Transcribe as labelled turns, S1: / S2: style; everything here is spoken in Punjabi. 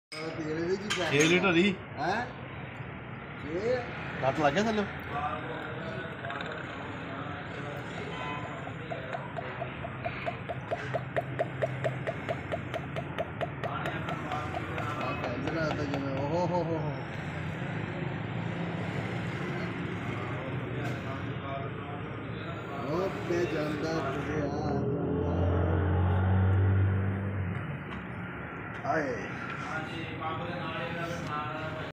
S1: 6 ਲੀਟਰ ਦੀ
S2: ਹੈ ਇਹ
S1: ਲੱਤ ਲੱਗ ਗਿਆ ਥੱਲੇ
S2: ਜਿਵੇਂ ਓਹ ਹੋ ਉਹ ਤੇ ਜਾਂਦਾ ਤੁਰਿਆ ਆਏ